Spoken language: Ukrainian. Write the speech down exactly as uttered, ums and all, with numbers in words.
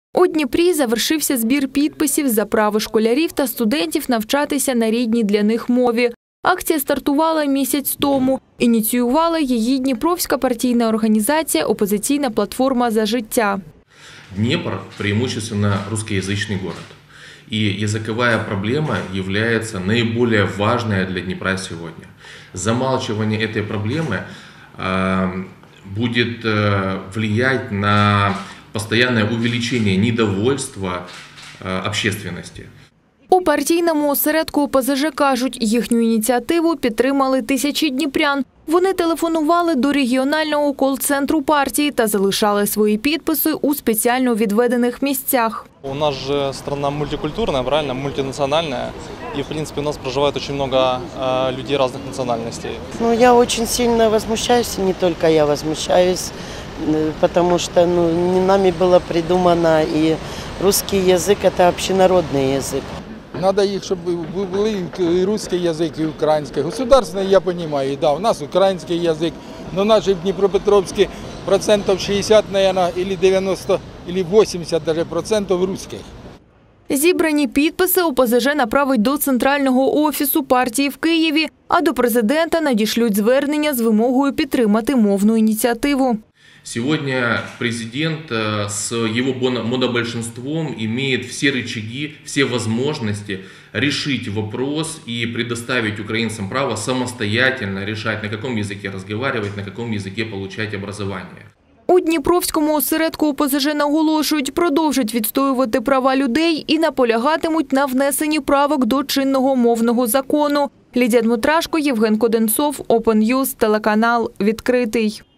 У Дніпрі завершився збір підписів за право школярів та студентів навчатися на рідній для них мові. Акція стартувала місяць тому. Ініціювала її Дніпровська партійна організація «Опозиційна платформа за життя». Днепр – преимущественно русскоязычный город. И языковая проблема является наиболее важной для Днепра сегодня. Замалчивание этой проблемы э, будет э, влиять на постоянное увеличение недовольства э, общественности. У партійному осередку О Пе Зе Же кажуть, їхню ініціативу підтримали тисячі дніпрян. Вони телефонували до регіонального кол-центру партії та залишали свої підписи у спеціально відведених місцях. У нас же страна мультикультурная, правильно, мультинациональная. И, в принципе, у нас проживает очень много э, людей разных национальностей. Ну, я очень сильно возмущаюсь, и не только я возмущаюсь, потому что ну, не нами было придумано, и русский язык – это общенародный язык. Надо их, чтобы были и русский язык, и украинский. Государственный, я понимаю, да, у нас украинский язык, но наши в Днепропетровске процентов шестьдесят, наверное, или девяносто, или восемьдесят даже процентов русских. Зібрані підписи О Пе Зе Же направить до центрального офісу партії в Києві, а до президента надішлють звернення з вимогою підтримати мовну ініціативу. Сегодня президент с его монобольшинством имеет все рычаги, все возможности решить вопрос и предоставить украинцам право самостоятельно решать, на каком языке разговаривать, на каком языке получать образование. У Дніпровському осередку О Пе Зе Же наголошують, продовжать відстоювати права людей і наполягатимуть на внесенні правок до чинного мовного закону. Лідія Дмитрашко, Євген Коденцов, Open News, телеканал «Відкритий».